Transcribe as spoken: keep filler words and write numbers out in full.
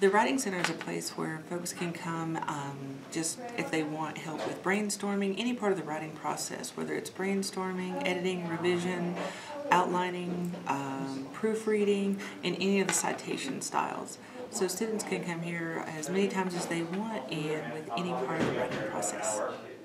The Writing Center is a place where folks can come um, just if they want help with brainstorming, any part of the writing process, whether it's brainstorming, editing, revision, outlining, um, proofreading, and any of the citation styles. So students can come here as many times as they want and with any part of the writing process.